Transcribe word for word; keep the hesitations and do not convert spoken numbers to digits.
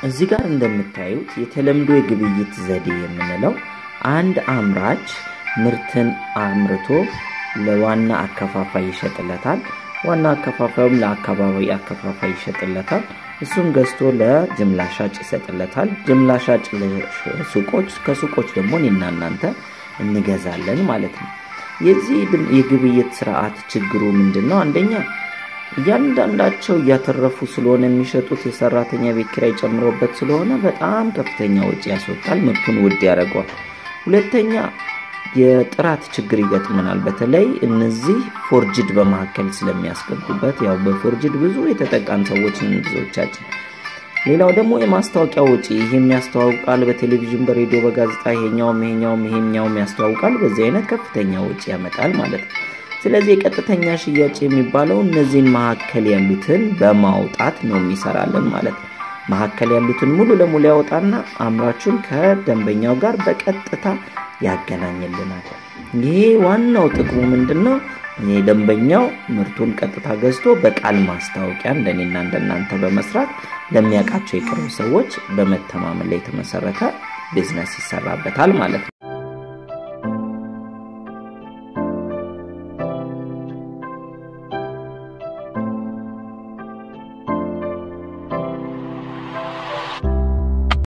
እዚህ ጋር እንደምታዩት የተለምዶ የግብይት ዘዴ የምንለው አንድ አምራች ምርትን አምርቶ ለዋና አከፋፋይ ይሸጥለታል ዋና አከፋፋዩም ለአካባቢ አከፋፋይ ይሸጥለታል እሱም ገዝቶ ለጅምላ ሻጭ ይሰጥለታል ጅምላ ሻጭ ለሱቆች ከሱቆች ደግሞ እናንተ እንገዛለን ማለት ነው የዚህ የግብይት ስርዓት ችግሩ ምንድነው አንደኛ ያንዳንዳቸው ያተረፉ ስለሆነ የሚሸጡት የሰራተኛ ቤት ኪራይ ጨምሮበት ስለሆነ በጣም ከፍተኛ ወጪ ያስወጣል ምርቱን ውድ ያደርጋል ሁለተኛ የጥራት ችግር ይገጥመናል በተለይ እነዚህ ፎርጅድ በማከል ስለሚያስገቡበት ያው በፎርጅድ ብዙ የተጠቃን ሰዎች ብዙዎቻችን ሌላው ደግሞ የማስታወቂያ ወጪ ይሄም ያስተዋውቃል በቴሌቪዥን በሬዲዮ በጋዜጣ ይሄኛውም ይሄኛውም ይሄኛውም ያስተዋውቃል በዚህ አይነት ከፍተኛ ወጪ ያመጣል ማለት ነው ስለዚህ ቀጥተኛ ሽያጭ የሚባለው እነዚህን ማከል ያሉትን በማውጣት ነው የሚሰራልን ማለት ነው ማከል ያሉትን ሙሉ ለሙሉ ያወጣና አምራቹን ከደንበኛው ጋር በቀጥታ ያገናኝልናል ይሄ ዋናው ጥቅሙ ምንድነው የደንበኛው ምርቱን ቀጥታ ገዝቶ በቃል ማስታወቂያ እንደኔና እንደናንተ በመስራት ለሚያቃቸው የቅርብ ሰዎች በመተማመን ላይ ተመሰረተ ቢዝነስ ይሰራበታል ማለት ነው